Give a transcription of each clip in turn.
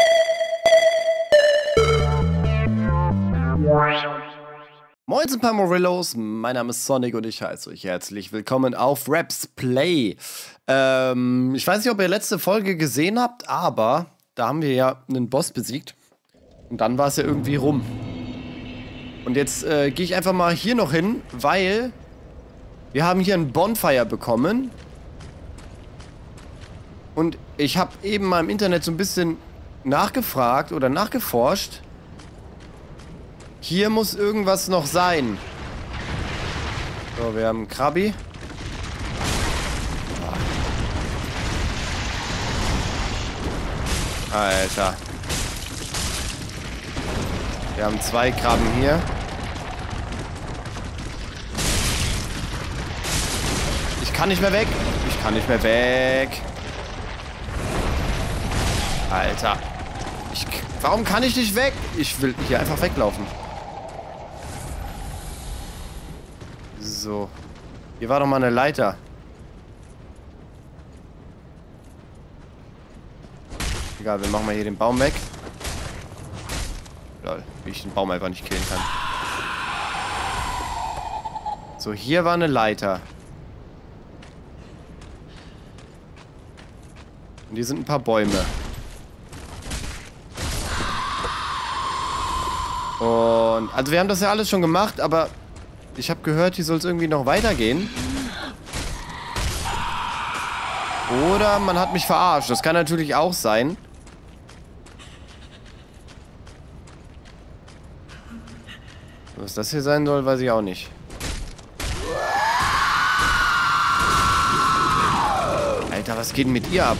Moin, ein paar Morillos, mein Name ist Sonic und ich heiße euch herzlich willkommen auf Raps Play. Ich weiß nicht, ob ihr letzte Folge gesehen habt, aber da haben wir ja einen Boss besiegt und dann war es ja irgendwie rum. Und jetzt gehe ich einfach mal hier noch hin, weil wir haben hier ein Bonfire bekommen. Und ich habe eben mal im Internet so ein bisschen nachgefragt oder nachgeforscht. Hier muss irgendwas noch sein. So, wir haben einen Krabi. Alter. Wir haben 2 Krabben hier. Ich kann nicht mehr weg. Ich kann nicht mehr weg. Alter. Warum kann ich nicht weg? Ich will hier einfach weglaufen. So. Hier war doch mal eine Leiter. Egal, wir machen mal hier den Baum weg. Lol, wie ich den Baum einfach nicht killen kann. So, hier war eine Leiter. Und hier sind ein paar Bäume. Und, also wir haben das ja alles schon gemacht, aber ich habe gehört, hier soll es irgendwie noch weitergehen. Oder man hat mich verarscht. Das kann natürlich auch sein. Was das hier sein soll, weiß ich auch nicht. Alter, was geht denn mit ihr ab?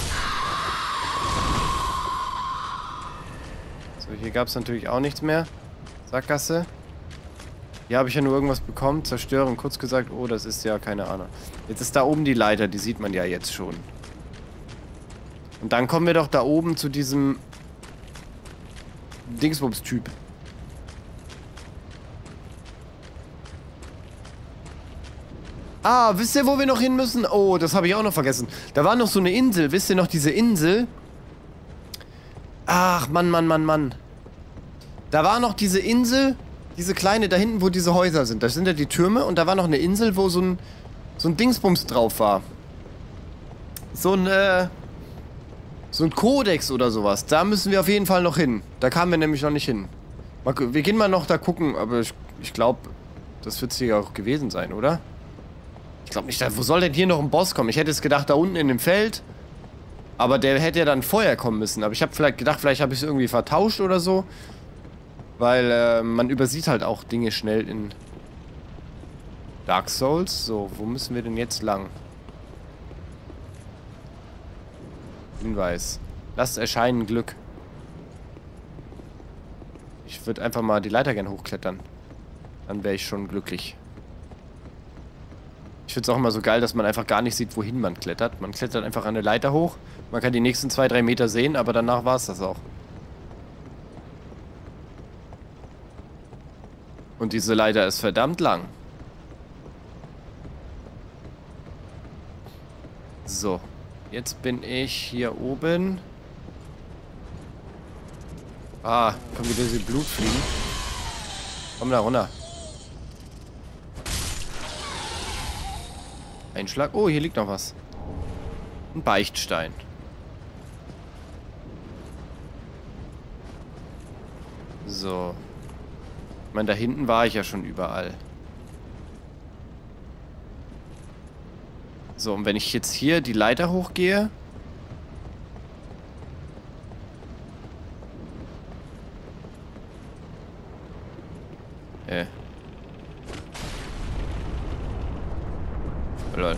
So, hier gab es natürlich auch nichts mehr. Sackgasse. Hier habe ich ja nur irgendwas bekommen. Zerstören. Kurz gesagt, oh, das ist ja keine Ahnung. Jetzt ist da oben die Leiter. Die sieht man ja jetzt schon. Und dann kommen wir doch da oben zu diesem Dingsbums-Typ. Ah, wisst ihr, wo wir noch hin müssen? Oh, das habe ich auch noch vergessen. Da war noch so eine Insel. Wisst ihr noch diese Insel? Ach, Mann, Mann, Mann, Mann. Da war noch diese Insel, diese kleine da hinten, wo diese Häuser sind. Das sind ja die Türme und da war noch eine Insel, wo so ein Dingsbums drauf war. So ein Kodex oder sowas. Da müssen wir auf jeden Fall noch hin. Da kamen wir nämlich noch nicht hin. Wir gehen mal noch da gucken, aber ich glaube, das wird es hier auch gewesen sein, oder? Ich glaube nicht, wo soll denn hier noch ein Boss kommen? Ich hätte es gedacht, da unten in dem Feld. Aber der hätte ja dann vorher kommen müssen. Aber ich habe vielleicht gedacht, vielleicht habe ich es irgendwie vertauscht oder so. Weil man übersieht halt auch Dinge schnell in Dark Souls. So, wo müssen wir denn jetzt lang? Hinweis. Lasst erscheinen Glück. Ich würde einfach mal die Leiter gerne hochklettern. Dann wäre ich schon glücklich. Ich finde es auch immer so geil, dass man einfach gar nicht sieht, wohin man klettert. Man klettert einfach eine Leiter hoch. Man kann die nächsten 2-3 Meter sehen, aber danach war es das auch. Und diese Leiter ist verdammt lang. So. Jetzt bin ich hier oben. Ah, kommen wieder diese Blutfliegen. Komm da runter. Einschlag. Oh, hier liegt noch was. Ein Beichtstein. So. Ich meine, da hinten war ich ja schon überall. So, und wenn ich jetzt hier die Leiter hochgehe... Lol.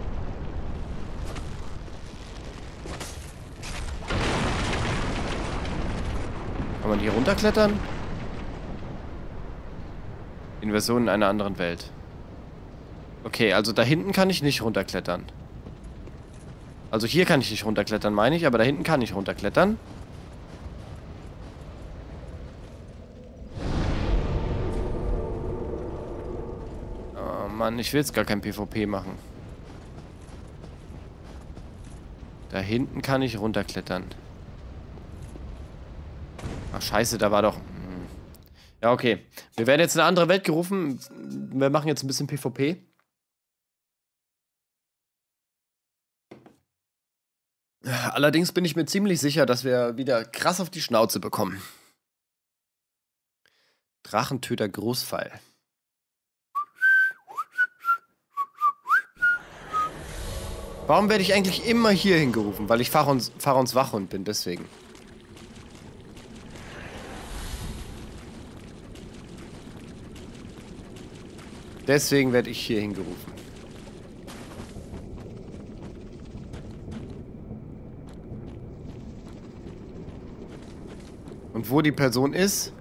Kann man hier runterklettern? Inversion in einer anderen Welt. Okay, also da hinten kann ich nicht runterklettern. Also hier kann ich nicht runterklettern, meine ich, aber da hinten kann ich runterklettern. Oh Mann, ich will jetzt gar kein PvP machen. Da hinten kann ich runterklettern. Ach scheiße, da war doch... Ja, okay. Wir werden jetzt in eine andere Welt gerufen. Wir machen jetzt ein bisschen PvP. Allerdings bin ich mir ziemlich sicher, dass wir wieder krass auf die Schnauze bekommen. Drachentöter Großfall. Warum werde ich eigentlich immer hier hingerufen? Weil ich Pharaons Wachhund bin, deswegen. Deswegen werde ich hier hingerufen. Und wo die Person ist,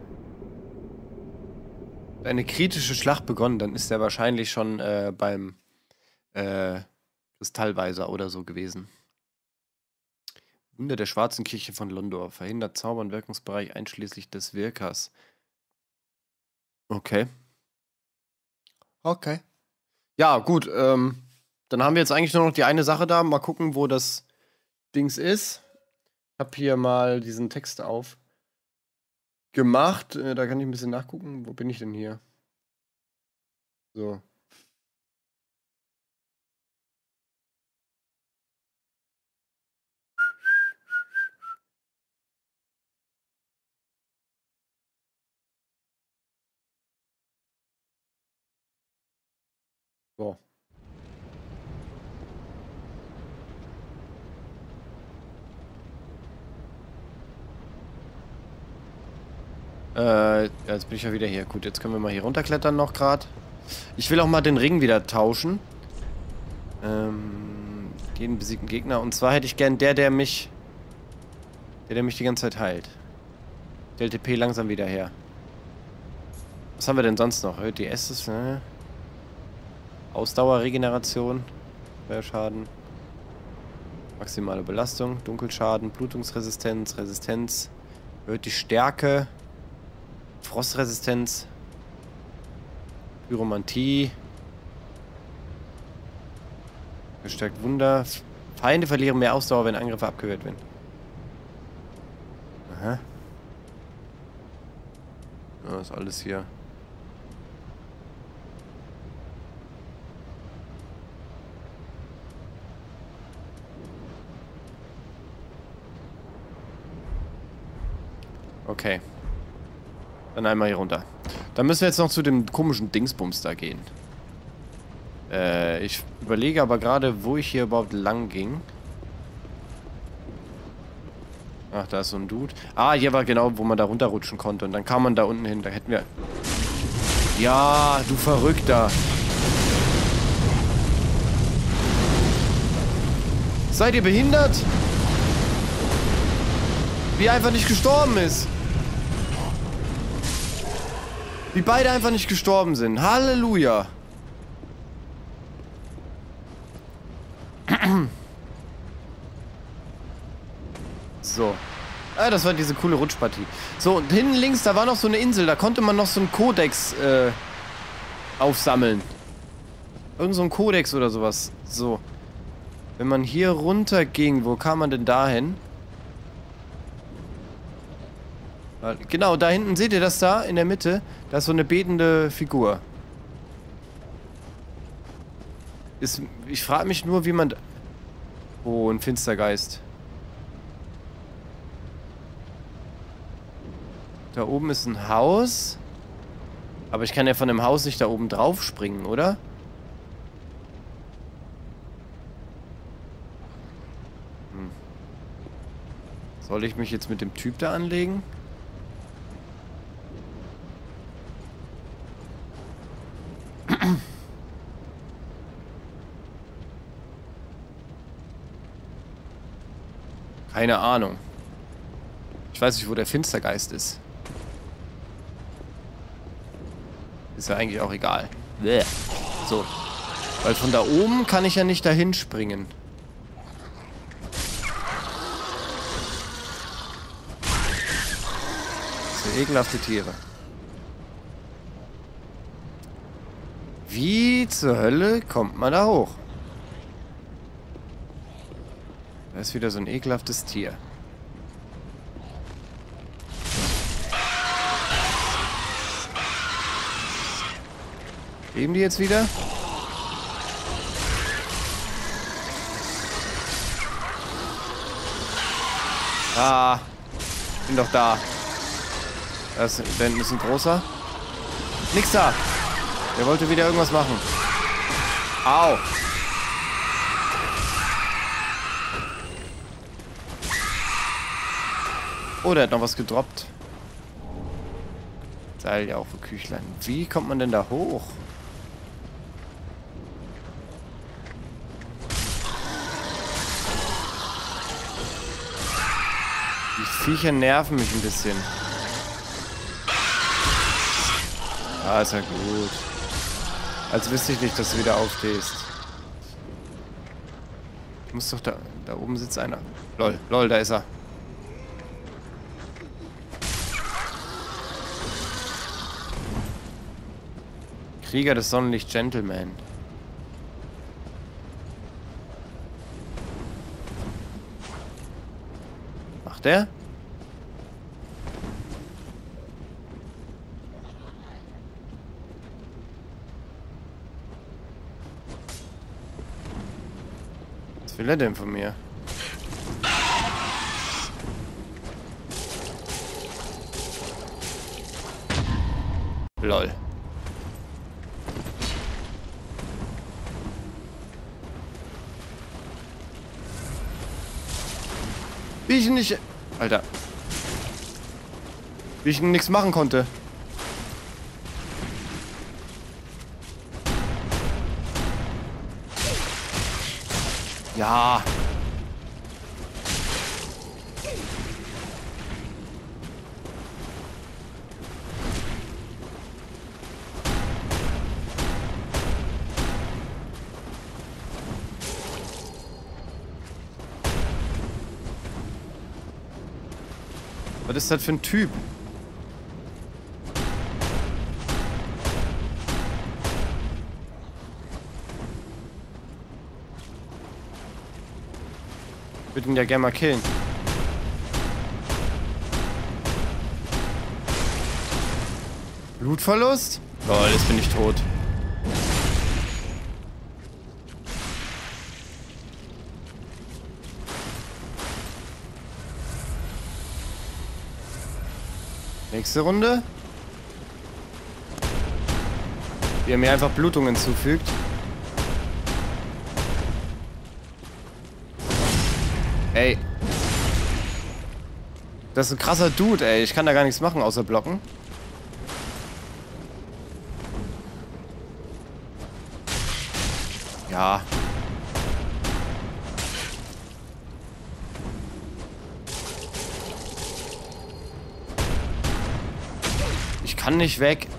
eine kritische Schlacht begonnen, dann ist er wahrscheinlich schon beim Kristallweiser oder so gewesen. Wunder der schwarzen Kirche von Londor. Verhindert Zauber und Wirkungsbereich einschließlich des Wirkers. Okay. Okay. Ja, gut. Dann haben wir jetzt eigentlich nur noch die eine Sache da. Mal gucken, wo das Dings ist. Ich habe hier mal diesen Text auf gemacht. Da kann ich ein bisschen nachgucken. Wo bin ich denn hier? So. So. Jetzt bin ich ja wieder hier. Gut, jetzt können wir mal hier runterklettern noch gerade. Ich will auch mal den Ring wieder tauschen. Jeden besiegten Gegner. Und zwar hätte ich gern der mich die ganze Zeit heilt. Der LTP langsam wieder her. Was haben wir denn sonst noch? Die Esses, ne? Ausdauerregeneration. Feuerschaden. Maximale Belastung. Dunkelschaden. Blutungsresistenz. Resistenz. Erhöht die Stärke. Frostresistenz. Pyromantie. Gestärkt Wunder. Feinde verlieren mehr Ausdauer, wenn Angriffe abgewehrt werden. Aha. Ja, ist alles hier. Okay. Dann einmal hier runter. Dann müssen wir jetzt noch zu dem komischen Dingsbums da gehen. Ich überlege aber gerade, wo ich hier überhaupt lang ging. Ach, da ist so ein Dude. Ah, hier war genau, wo man da runterrutschen konnte. Und dann kam man da unten hin. Da hätten wir... Ja, du Verrückter. Seid ihr behindert? Wie er einfach nicht gestorben ist. Wie beide einfach nicht gestorben sind. Halleluja. So. Ah, das war diese coole Rutschpartie. So, und hinten links, da war noch so eine Insel. Da konnte man noch so einen Kodex aufsammeln. Irgend so ein Kodex oder sowas. So. Wenn man hier runter ging, wo kam man denn da hin? Genau, da hinten, seht ihr das da in der Mitte? Da ist so eine betende Figur. Ich frage mich nur, wie man... Oh, ein Finstergeist. Da oben ist ein Haus. Aber ich kann ja von dem Haus nicht da oben drauf springen, oder? Soll ich mich jetzt mit dem Typ da anlegen? Keine Ahnung. Ich weiß nicht, wo der Finstergeist ist. Ist ja eigentlich auch egal. Bäh. So. Weil von da oben kann ich ja nicht dahin springen. So ekelhafte Tiere. Wie zur Hölle kommt man da hoch? Da ist wieder so ein ekelhaftes Tier. Leben die jetzt wieder? Ah. Bin doch da. Da hinten ist ein großer. Nix da. Der wollte wieder irgendwas machen. Au. Oh, der hat noch was gedroppt. Seil ja auch für Küchlein. Wie kommt man denn da hoch? Die Viecher nerven mich ein bisschen. Ah, ist ja gut. Als wüsste ich nicht, dass du wieder aufstehst. Ich muss doch da oben sitzt einer. Lol, da ist er. Krieger des Sonnenlicht Gentleman. Macht der? Was will er denn von mir? Lol. Wie ich nicht... Alter. Wie ich nichts machen konnte. Ja. Was ist das für ein Typ? Ich würde ihn ja gerne mal killen. Blutverlust? Lol, jetzt bin ich tot. Nächste Runde. Wie er mir einfach Blutung hinzufügt. Ey. Das ist ein krasser Dude, ey. Ich kann da gar nichts machen, außer blocken. Ja. Ich kann nicht weg.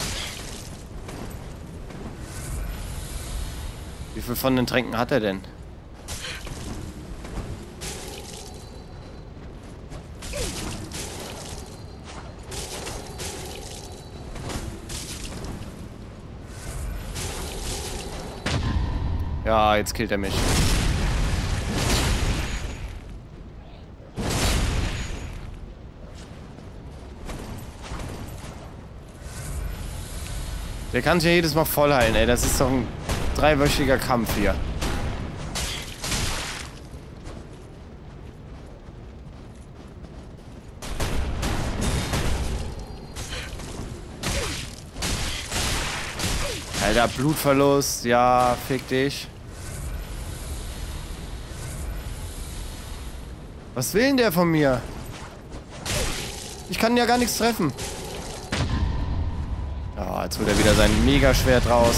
Wie viel von den Tränken hat er denn? Ja, jetzt killt er mich. Der kann sich ja jedes Mal voll heilen, ey. Das ist doch ein dreiwöchiger Kampf hier. Alter, Blutverlust. Ja, fick dich. Was will denn der von mir? Ich kann ja gar nichts treffen. Ja, jetzt holt er wieder sein Megaschwert raus.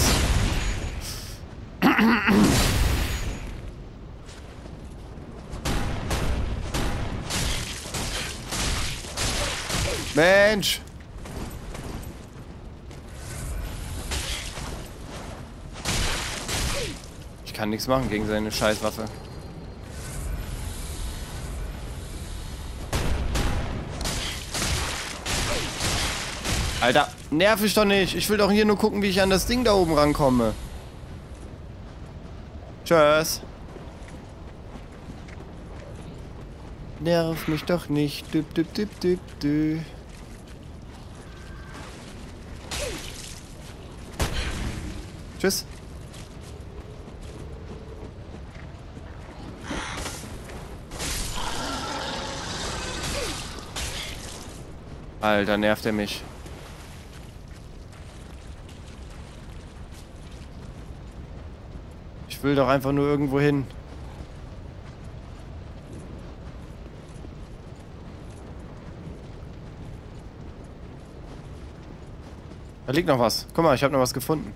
Mensch! Ich kann nichts machen gegen seine Scheißwaffe. Alter, nerv ich doch nicht. Ich will doch hier nur gucken, wie ich an das Ding da oben rankomme. Tschüss. Nerv mich doch nicht. Düb, düb, düb, düb, düb. Tschüss. Alter, nervt er mich. Ich will doch einfach nur irgendwo hin. Da liegt noch was. Guck mal, ich habe noch was gefunden.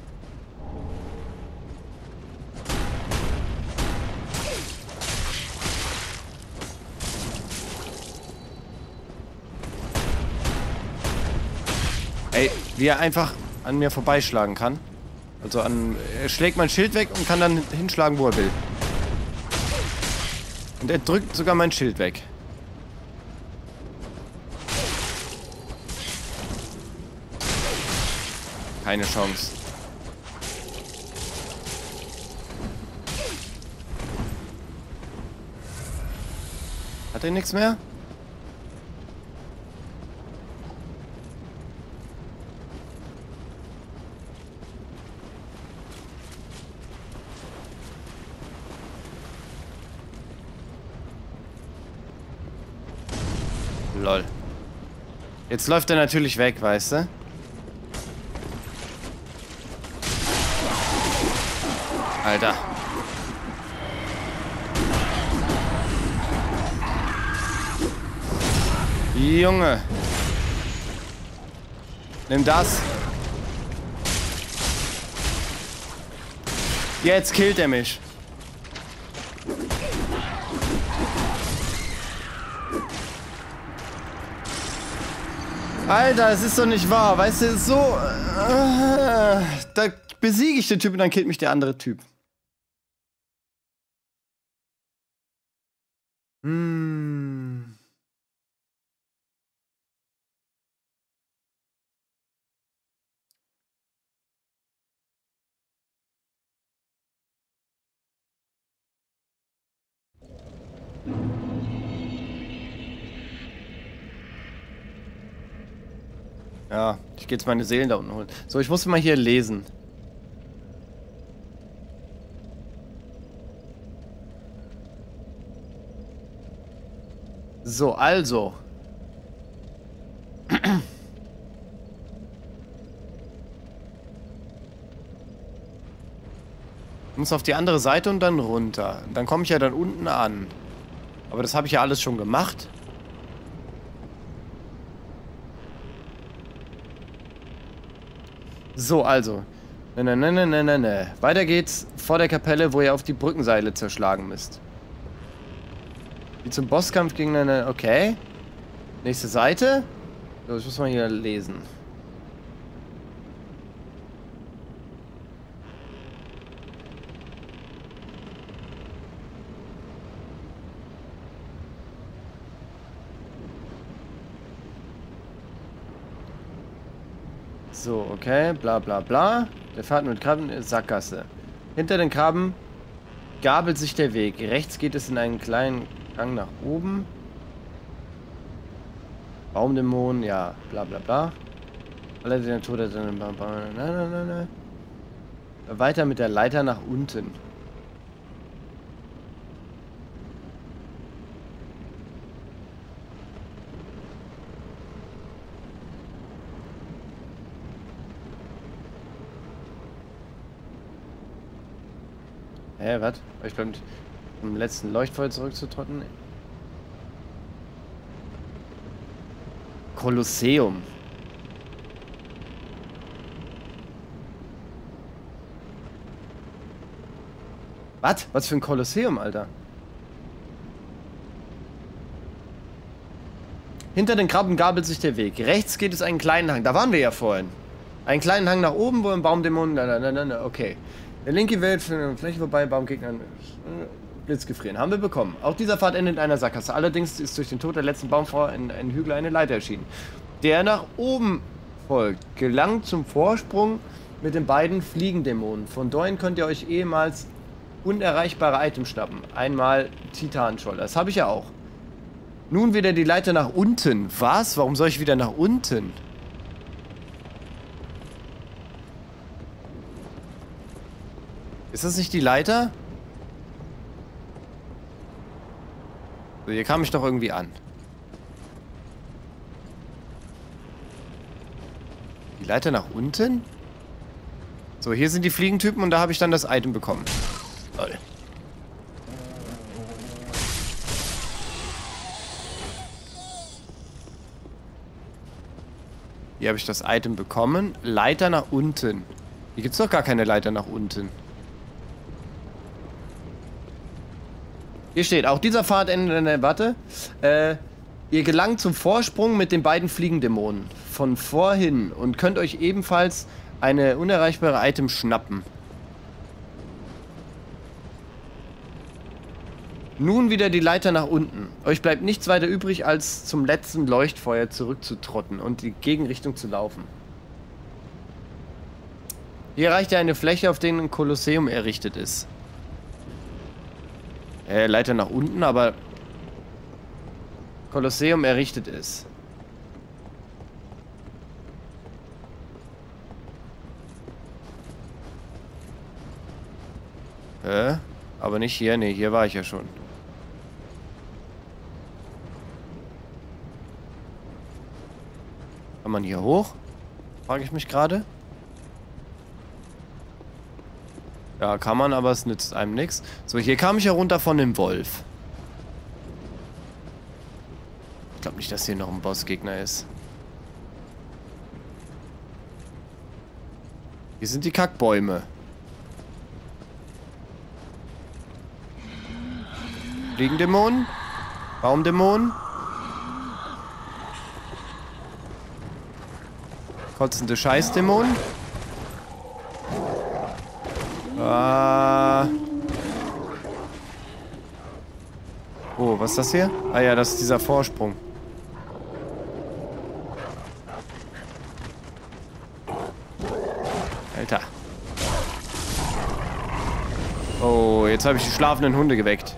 Ey, wie er einfach an mir vorbeischlagen kann. Also er schlägt mein Schild weg und kann dann hinschlagen, wo er will. Und er drückt sogar mein Schild weg. Keine Chance. Hat er nichts mehr? Lol. Jetzt läuft er natürlich weg, weißt du? Alter. Junge. Nimm das. Jetzt killt er mich. Alter, es ist doch nicht wahr. Weißt du, so... da besiege ich den Typ und dann killt mich der andere Typ. Ja, ich gehe jetzt meine Seelen da unten holen. So, ich muss mal hier lesen. So, also. Ich muss auf die andere Seite und dann runter. Dann komme ich ja dann unten an. Aber das habe ich ja alles schon gemacht. So, also. Ne. Weiter geht's vor der Kapelle, wo ihr auf die Brückenseile zerschlagen müsst. Wie zum Bosskampf gegen eine... Okay. Nächste Seite. So, das muss man hier lesen. So, okay, bla bla bla. Der Pfad mit Krabben ist Sackgasse. Hinter den Krabben gabelt sich der Weg. Rechts geht es in einen kleinen Gang nach oben. Baumdämon, ja, bla bla bla. Alle die Natur der weiter mit der Leiter nach unten. Was? Ich beim letzten Leuchtfeuer zurückzutrotten? Kolosseum. Was? Was für ein Kolosseum, Alter? Hinter den Krabben gabelt sich der Weg. Rechts geht es einen kleinen Hang. Da waren wir ja vorhin. Einen kleinen Hang nach oben, wo ein Baumdämon... Okay. Der linke Welt für eine Fläche vorbei, Baumgegnern Blitzgefrieren. Haben wir bekommen. Auch dieser Pfad endet in einer Sackgasse. Allerdings ist durch den Tod der letzten Baumfrau in einen Hügel eine Leiter erschienen. Der nach oben folgt, gelangt zum Vorsprung mit den beiden Fliegendämonen. Von dort könnt ihr euch ehemals unerreichbare Items schnappen. Einmal Titanscholl. Das habe ich ja auch. Nun wieder die Leiter nach unten. Was? Warum soll ich wieder nach unten? Ist das nicht die Leiter? So, hier kam ich doch irgendwie an. Die Leiter nach unten? So, hier sind die Fliegentypen und da habe ich dann das Item bekommen. Toll. Hier habe ich das Item bekommen. Leiter nach unten. Hier gibt es doch gar keine Leiter nach unten. Hier steht, auch dieser Pfad endet in der Watte. Ihr gelangt zum Vorsprung mit den beiden Fliegendämonen von vorhin und könnt euch ebenfalls eine unerreichbare Item schnappen. Nun wieder die Leiter nach unten. Euch bleibt nichts weiter übrig, als zum letzten Leuchtfeuer zurückzutrotten und die Gegenrichtung zu laufen. Hier erreicht ihr eine Fläche, auf der ein Kolosseum errichtet ist. Leiter nach unten, aber Kolosseum errichtet ist. Aber nicht hier. Nee, hier war ich ja schon. Kann man hier hoch? Frage ich mich gerade. Ja, kann man, aber es nützt einem nichts. So, hier kam ich ja runter von dem Wolf. Ich glaube nicht, dass hier noch ein Bossgegner ist. Hier sind die Kackbäume. Fliegendämonen? Baumdämonen? Kotzende Scheißdämonen? Oh, was ist das hier? Ah ja, das ist dieser Vorsprung. Alter. Oh, jetzt habe ich die schlafenden Hunde geweckt.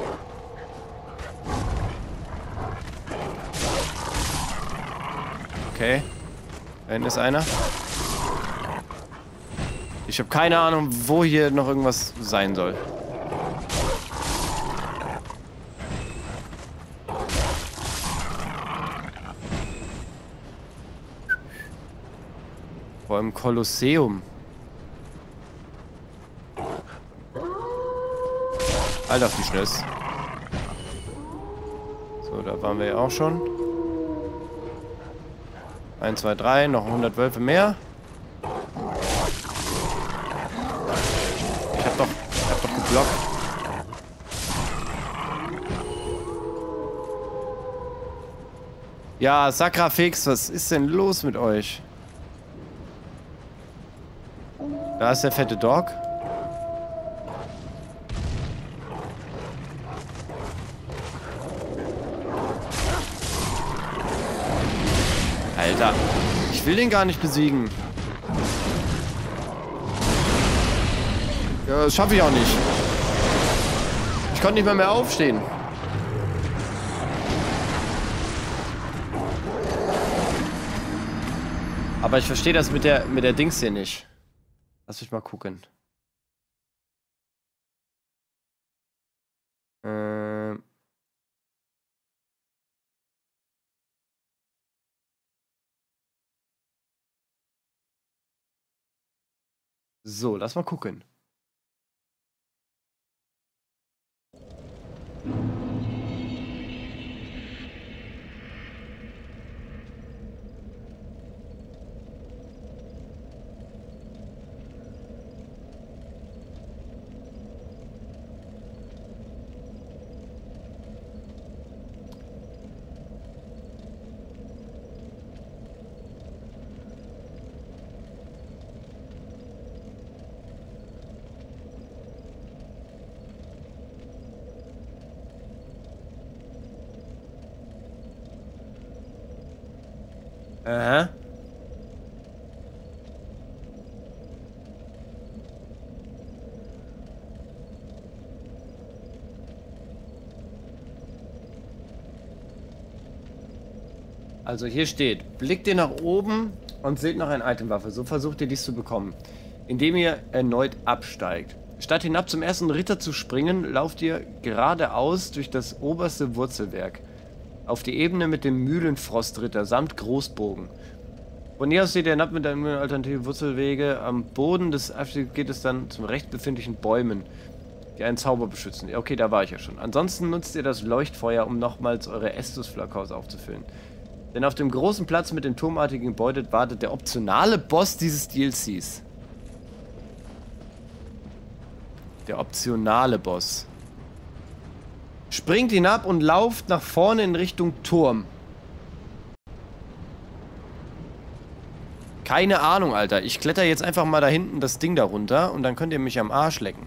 Okay. Da hinten ist einer. Ich habe keine Ahnung, wo hier noch irgendwas sein soll. Vor allem Kolosseum. Halt auf die Schnüsse. So, da waren wir ja auch schon. 1, 2, 3, noch 100 Wölfe mehr. Ich hab doch geblockt. Ja, Sakrafix, was ist denn los mit euch? Da ist der fette Dog. Alter, ich will den gar nicht besiegen. Ja, das schaffe ich auch nicht. Ich konnte nicht mal mehr aufstehen. Aber ich verstehe das mit der Dings hier nicht. Lass mich mal gucken. So, lass mal gucken. Aha. Also hier steht, blickt ihr nach oben und seht noch eine Itemwaffe. So versucht ihr dies zu bekommen, indem ihr erneut absteigt. Statt hinab zum ersten Ritter zu springen, lauft ihr geradeaus durch das oberste Wurzelwerk. Auf die Ebene mit dem Mühlenfrostritter samt Großbogen. Von hier aus seht ihr hinab mit einem alternativen Wurzelwege. Am Boden des Abstiegs geht es dann zum rechts befindlichen Bäumen, die einen Zauber beschützen. Okay, da war ich ja schon. Ansonsten nutzt ihr das Leuchtfeuer, um nochmals eure Estus-Flakons aufzufüllen. Denn auf dem großen Platz mit dem turmartigen Gebäude wartet der optionale Boss dieses DLCs. Der optionale Boss. Springt hinab und lauft nach vorne in Richtung Turm. Keine Ahnung, Alter. Ich kletter jetzt einfach mal da hinten das Ding da runter und dann könnt ihr mich am Arsch lecken.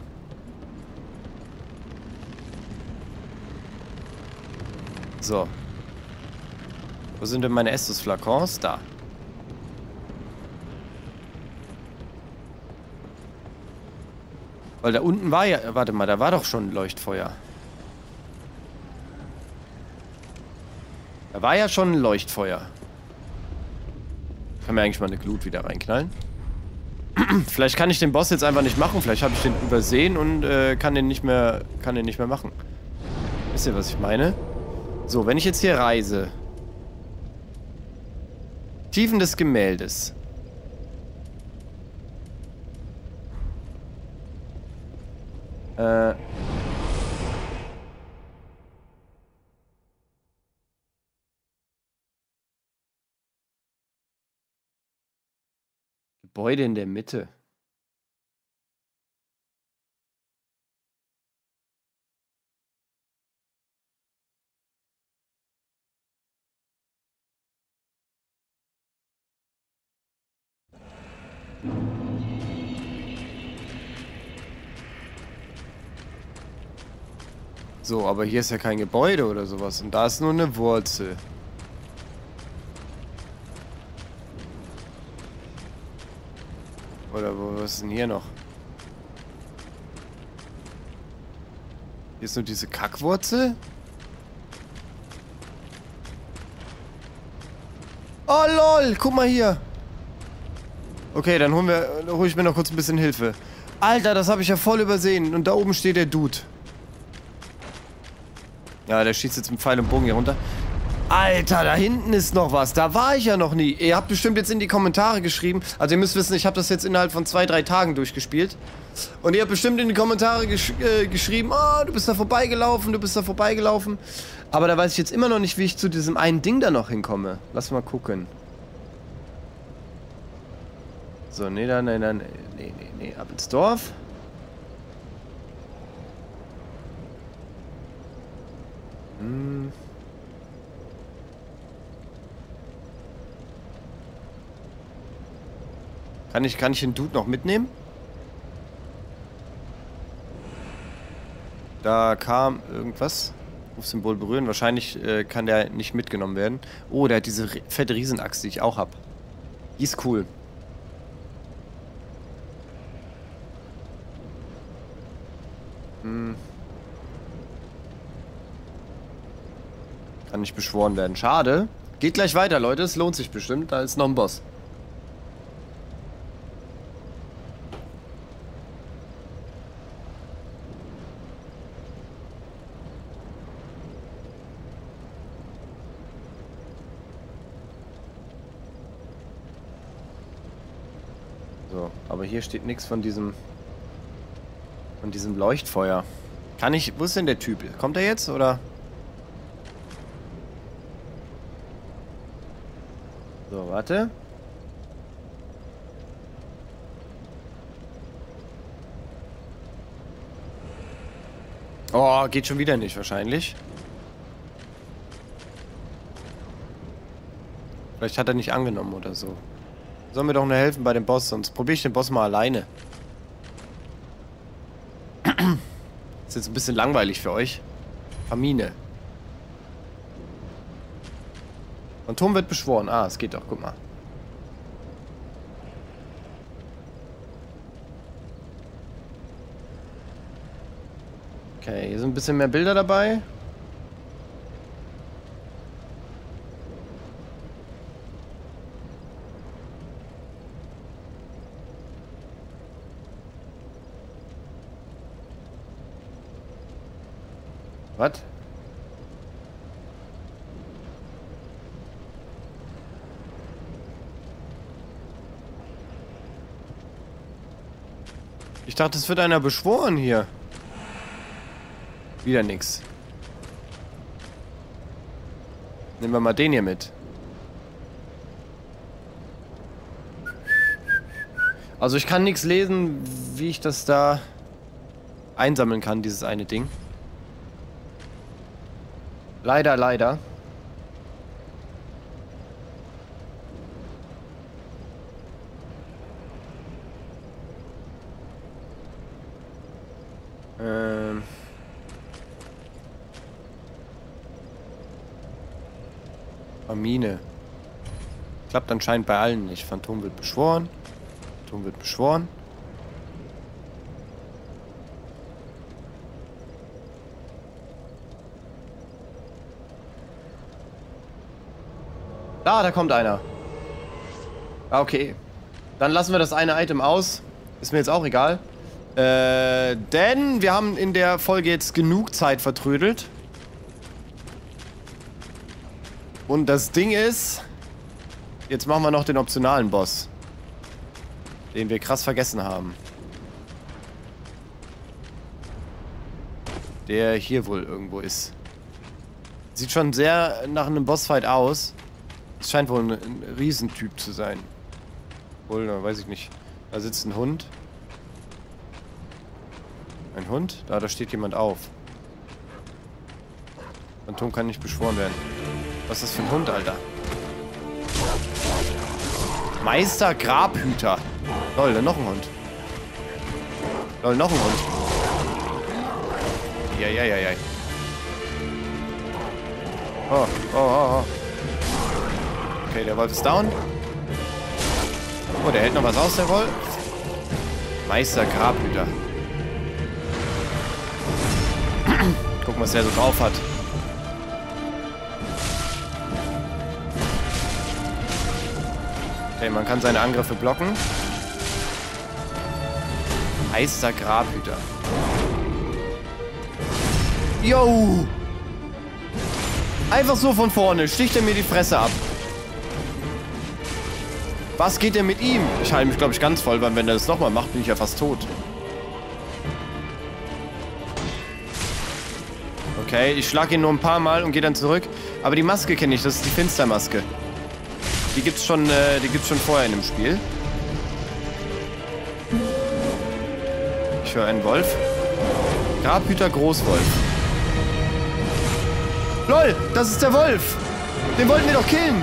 So. Wo sind denn meine Estus-Flakons? Da. Weil da unten war ja... Warte mal, da war doch schon ein Leuchtfeuer. Da war ja schon ein Leuchtfeuer. Kann mir eigentlich mal eine Glut wieder reinknallen. Vielleicht kann ich den Boss jetzt einfach nicht machen. Vielleicht habe ich den übersehen und kann den nicht mehr machen. Wisst ihr, was ich meine? So, wenn ich jetzt hier reise. Tiefen des Gemäldes. Gebäude in der Mitte. So, aber hier ist ja kein Gebäude oder sowas. Und da ist nur eine Wurzel. Oder was ist denn hier noch? Hier ist nur diese Kackwurzel? Oh lol, guck mal hier. Okay, dann hol ich mir noch kurz ein bisschen Hilfe. Alter, das habe ich ja voll übersehen. Und da oben steht der Dude. Ja, der schießt jetzt mit Pfeil und Bogen hier runter. Alter, da hinten ist noch was. Da war ich ja noch nie. Ihr habt bestimmt jetzt in die Kommentare geschrieben. Also ihr müsst wissen, ich habe das jetzt innerhalb von 2-3 Tagen durchgespielt. Und ihr habt bestimmt in die Kommentare geschrieben, oh, du bist da vorbeigelaufen, du bist da vorbeigelaufen. Aber da weiß ich jetzt immer noch nicht, wie ich zu diesem einen Ding da noch hinkomme. Lass mal gucken. So, nee, nee, ab ins Dorf. Hm. Kann ich den Dude noch mitnehmen? Da kam irgendwas. Rufsymbol berühren. Wahrscheinlich kann der nicht mitgenommen werden. Oh, der hat diese fette Riesenachse, die ich auch habe. Die ist cool. Hm. Kann nicht beschworen werden. Schade. Geht gleich weiter, Leute. Es lohnt sich bestimmt. Da ist noch ein Boss. So, aber hier steht nichts von diesem Leuchtfeuer. Kann ich... Wo ist denn der Typ? Kommt er jetzt, oder? So, warte. Oh, geht schon wieder nicht, wahrscheinlich. Vielleicht hat er nicht angenommen oder so. Soll mir doch nur helfen bei dem Boss, sonst probiere ich den Boss mal alleine. Ist jetzt ein bisschen langweilig für euch. Famine. Phantom wird beschworen. Ah, es geht doch, guck mal. Okay, hier sind ein bisschen mehr Bilder dabei. Was? Ich dachte, es wird einer beschworen hier. Wieder nix. Nehmen wir mal den hier mit. Also ich kann nichts lesen, wie ich das da einsammeln kann, dieses eine Ding. Leider, leider. Mine. Klappt anscheinend bei allen nicht. Phantom wird beschworen. Phantom wird beschworen. Ah, da kommt einer. Ah, okay. Dann lassen wir das eine Item aus. Ist mir jetzt auch egal. Denn wir haben in der Folge jetzt genug Zeit vertrödelt. Und das Ding ist, jetzt machen wir noch den optionalen Boss. Den wir krass vergessen haben. Der hier wohl irgendwo ist. Sieht schon sehr nach einem Bossfight aus. Es scheint wohl ein Riesentyp zu sein. Wohl, weiß ich nicht. Da sitzt ein Hund. Ein Hund? Da steht jemand auf. Phantom kann nicht beschworen werden. Was ist das für ein Hund, Alter? Meister Grabhüter. Lol, da noch ein Hund. Lol, noch ein Hund. Ja. Oh. Okay, der Wolf ist down. Oh, der hält noch was aus, der Wolf. Meister Grabhüter. Gucken, was der so drauf hat. Okay, man kann seine Angriffe blocken. Meister Grabhüter. Yo! Einfach so von vorne. Sticht er mir die Fresse ab. Was geht denn mit ihm? Ich halte mich, glaube ich, ganz voll, weil wenn er das nochmal macht, bin ich ja fast tot. Okay, ich schlage ihn nur ein paar Mal und gehe dann zurück. Aber die Maske kenne ich, das ist die Finstermaske. Die gibt's schon vorher in dem Spiel. Ich höre einen Wolf. Grabhüter Großwolf. LOL, das ist der Wolf. Den wollten wir doch killen.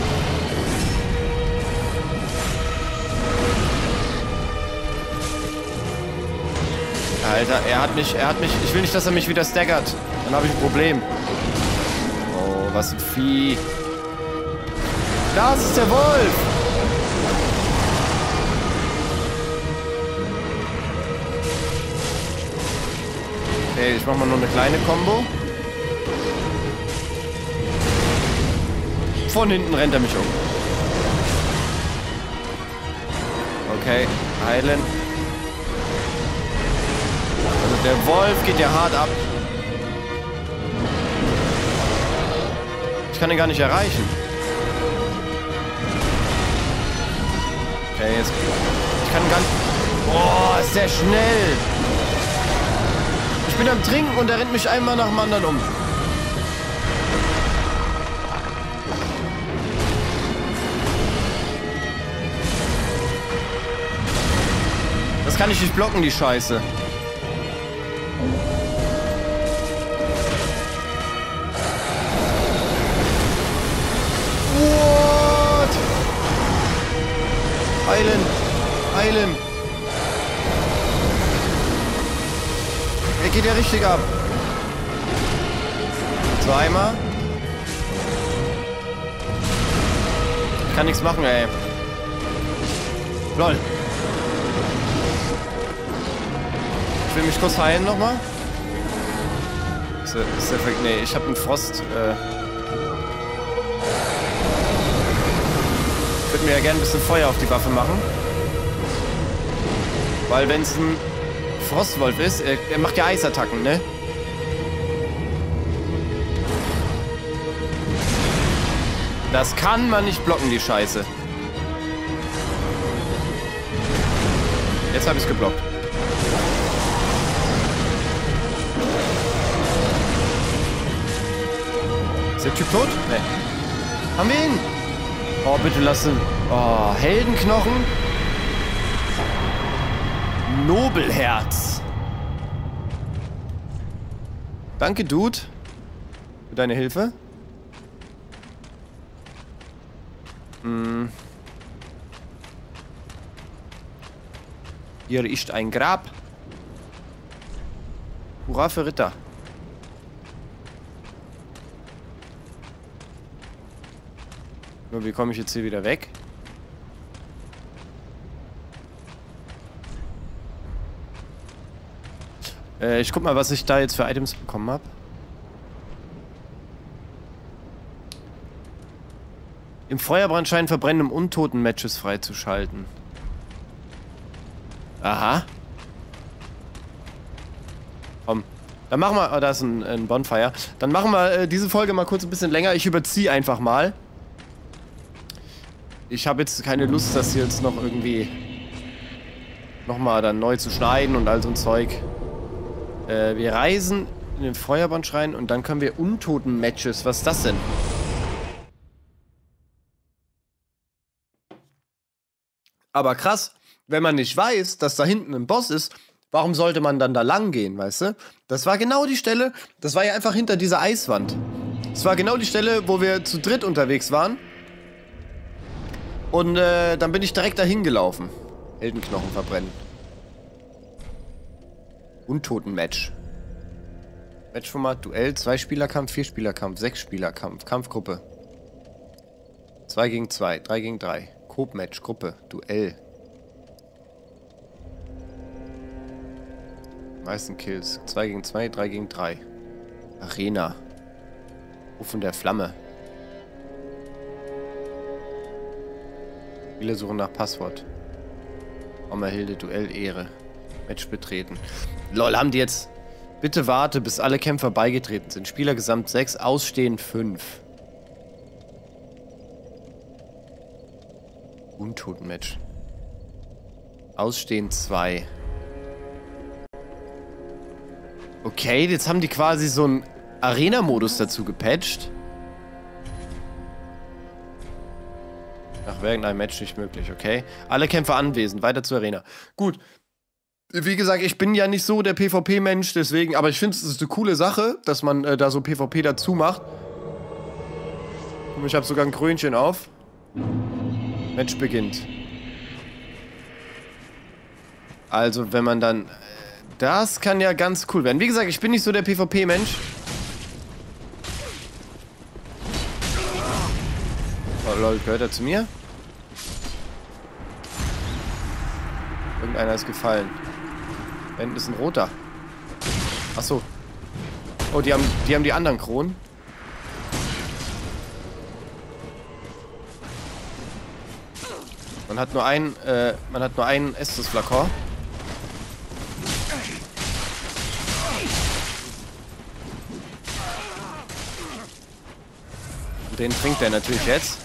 Alter, er hat mich, ich will nicht, dass er mich wieder staggert. Dann habe ich ein Problem. Oh, was ein Vieh. Das ist der Wolf! Okay, ich mach mal nur eine kleine Combo. Von hinten rennt er mich um. Okay, heilen. Also der Wolf geht ja hart ab. Ich kann ihn gar nicht erreichen. Okay, jetzt. Ich kann gar nicht. Boah, ist der schnell. Ich bin am Trinken und er rennt mich einmal nach dem anderen um. Das kann ich nicht blocken, die Scheiße. What? Heilen. Er geht ja richtig ab. Zweimal. Ich kann nichts machen, ey. LOL. Ich will mich kurz heilen nochmal. Ist der Effekt? Nee, ich habe einen Frost. Ich würde mir ja gerne ein bisschen Feuer auf die Waffe machen. Weil wenn es ein Frostwolf ist, er macht ja Eisattacken, ne? Das kann man nicht blocken, die Scheiße. Jetzt habe ich es geblockt. Ist der Typ tot? Nee. Haben wir ihn? Oh, bitte lass ihn. Oh, Heldenknochen. Nobelherz. Danke, Dude. Für deine Hilfe. Hier ist ein Grab. Hurra für Ritter. Nur wie komme ich jetzt hier wieder weg? Ich guck mal, was ich da jetzt für Items bekommen habe. Im Feuerbrand scheinen verbrennen, um Untoten-Matches freizuschalten. Aha. Komm. Dann machen wir... Oh, da ist ein Bonfire. Dann machen wir diese Folge mal kurz ein bisschen länger. Ich überziehe einfach mal. Ich habe jetzt keine Lust, das hier jetzt noch irgendwie... nochmal dann neu zu schneiden und all so ein Zeug. Wir reisen in den Feuerbandschrein und dann können wir Untoten-Matches. Was ist das denn? Aber krass, wenn man nicht weiß, dass da hinten ein Boss ist, warum sollte man dann da lang gehen, weißt du? Das war genau die Stelle, das war ja einfach hinter dieser Eiswand. Das war genau die Stelle, wo wir zu dritt unterwegs waren. Und dann bin ich direkt dahin gelaufen. Heldenknochen verbrennen. Untoten-Match. Matchformat, Duell, 2-Spieler-Kampf, 4-Spieler-Kampf, 6-Spieler-Kampf, Kampfgruppe. 2 gegen 2, 3 gegen 3. Coop-Match, Gruppe, Duell. Meisten Kills. 2 gegen 2, 3 gegen 3. Arena. Rufen der Flamme. Spieler suchen nach Passwort. Hilde, Duell, Ehre. Match betreten. Lol, haben die jetzt... Bitte warte, bis alle Kämpfer beigetreten sind. Spieler gesamt 6, ausstehen 5. Untoten-Match. Ausstehen 2. Okay, jetzt haben die quasi so einen Arena-Modus dazu gepatcht. Nach während einem Match nicht möglich, okay. Alle Kämpfer anwesend, weiter zur Arena. Gut. Wie gesagt, ich bin ja nicht so der PvP-Mensch, deswegen, aber ich finde, es ist eine coole Sache, dass man da so PvP dazu macht. Und ich habe sogar ein Krönchen auf. Match beginnt. Also, wenn man dann... das kann ja ganz cool werden. Wie gesagt, ich bin nicht so der PvP-Mensch. Oh lol, gehört er zu mir? Irgendeiner ist gefallen. Da hinten ist ein roter. Achso. Oh, die haben die anderen Kronen. Man hat nur einen Estus-Flakon. Und den trinkt er natürlich jetzt.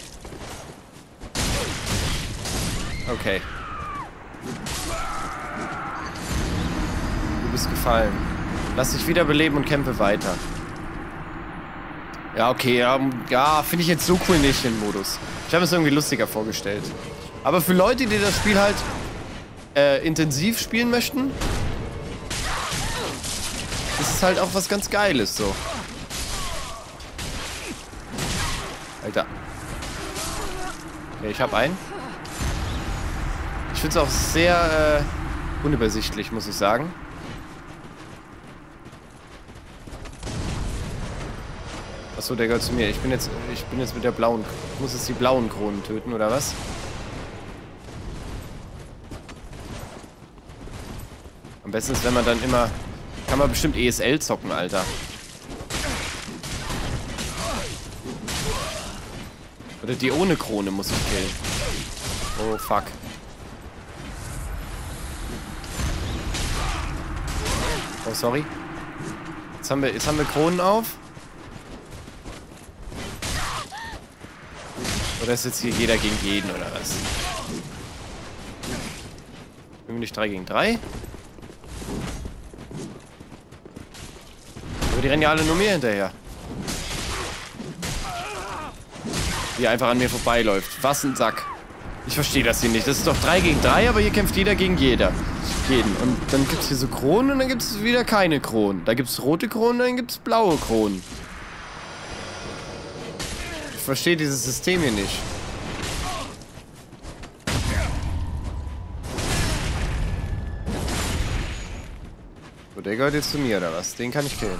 Okay. Du bist gefallen. Lass dich wiederbeleben und kämpfe weiter. Ja, okay, ja, finde ich jetzt so cool nicht, den Modus. Ich habe es irgendwie lustiger vorgestellt. Aber für Leute, die das Spiel halt intensiv spielen möchten, ist es halt auch was ganz Geiles, so. Alter. Okay, ich habe einen. Ich finde es auch sehr unübersichtlich, muss ich sagen. Achso, der gehört zu mir. Ich bin jetzt mit der blauen... Ich muss jetzt die blauen Kronen töten, oder was? Am besten ist, wenn man dann immer... Kann man bestimmt ESL zocken, Alter. Oder die ohne Krone muss ich killen. Oh, fuck. Oh, sorry. Jetzt haben wir Kronen auf. Oder ist jetzt hier jeder gegen jeden, oder was? Sind wir nicht 3 gegen 3? Aber die rennen ja alle nur mir hinterher. Die einfach an mir vorbeiläuft. Was ein Sack. Ich verstehe das hier nicht. Das ist doch 3 gegen 3, aber hier kämpft jeder gegen jeden. Und dann gibt es hier so Kronen und dann gibt es wieder keine Kronen. Da gibt es rote Kronen und dann gibt es blaue Kronen. Ich verstehe dieses System hier nicht. So, der gehört jetzt zu mir, oder was? Den kann ich killen.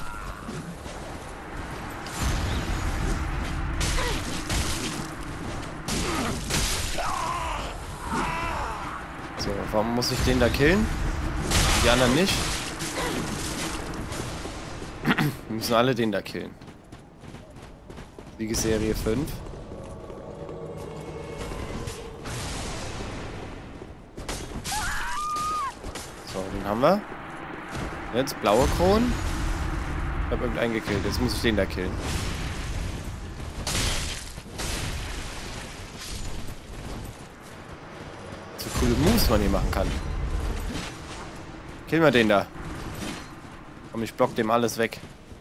So, warum muss ich den da killen? Die anderen nicht? Wir müssen alle den da killen. Siegesserie 5. So, den haben wir. Jetzt blaue Kronen. Ich habe irgendeinen gekillt. Jetzt muss ich den da killen. So coole Moves man hier machen kann. Killen wir den da. Komm, ich block dem alles weg.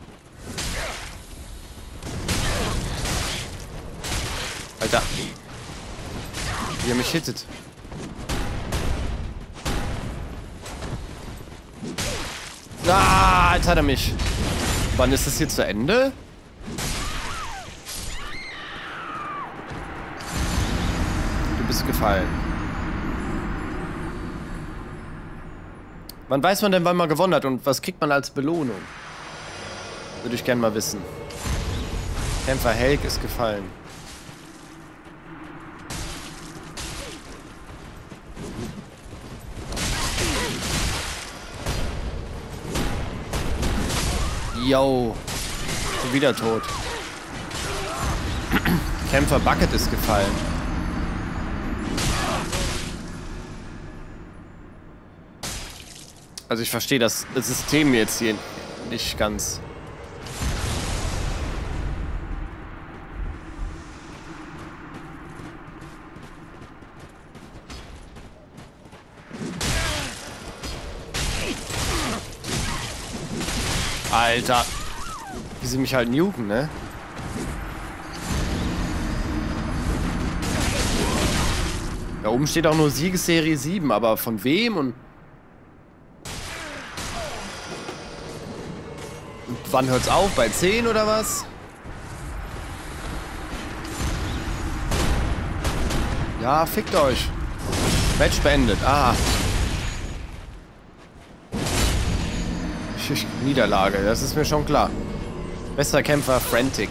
Alter. Wie er mich hittet. Ah, jetzt hat er mich. Wann ist das hier zu Ende? Du bist gefallen. Wann weiß man denn, wann man gewonnen hat und was kriegt man als Belohnung? Würde ich gerne mal wissen. Kämpfer Helg ist gefallen. Yo. Schon wieder tot. Kämpfer Bucket ist gefallen. Also ich verstehe das System jetzt hier nicht ganz. Alter. Wie sie mich halt nuken, ne? Da oben steht auch nur Siegesserie 7, aber von wem und wann hört's auf? Bei 10 oder was? Ja, fickt euch. Match beendet. Ah. Niederlage, das ist mir schon klar. Bester Kämpfer, Frantic.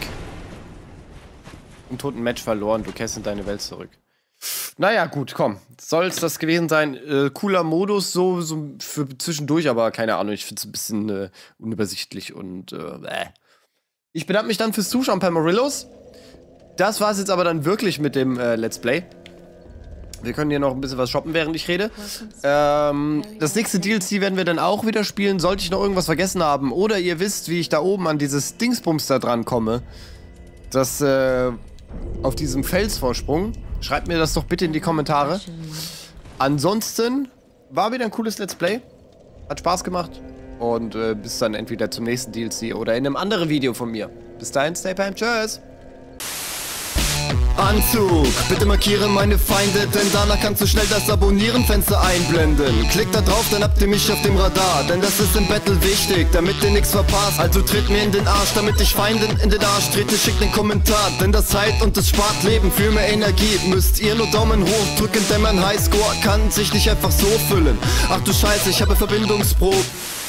Im toten Match verloren, du kehrst in deine Welt zurück. Naja, gut, komm. Soll's das gewesen sein. Cooler Modus, so für zwischendurch, aber keine Ahnung, ich find's ein bisschen unübersichtlich und Ich bedanke mich dann fürs Zuschauen, Pamarillos. Das war's jetzt aber dann wirklich mit dem Let's Play. Wir können hier noch ein bisschen was shoppen, während ich rede. Das nächste DLC werden wir dann auch wieder spielen. Sollte ich noch irgendwas vergessen haben oder ihr wisst, wie ich da oben an dieses Dingsbums da dran komme, das auf diesem Felsvorsprung, schreibt mir das doch bitte in die Kommentare. Ansonsten war wieder ein cooles Let's Play. Hat Spaß gemacht. Und bis dann entweder zum nächsten DLC oder in einem anderen Video von mir. Bis dahin, stay pam, tschüss. Anzug, bitte markiere meine Feinde, denn danach kannst du schnell das Abonnieren-Fenster einblenden. Klick da drauf, dann habt ihr mich auf dem Radar, denn das ist im Battle wichtig, damit ihr nichts verpasst. Also tritt mir in den Arsch, damit ich Feinden in den Arsch trete, schickt den Kommentar, denn das heilt und es spart Leben. Für mehr Energie müsst ihr nur Daumen hoch drücken, denn mein Highscore kann sich nicht einfach so füllen. Ach du Scheiße, ich habe Verbindungsprobe.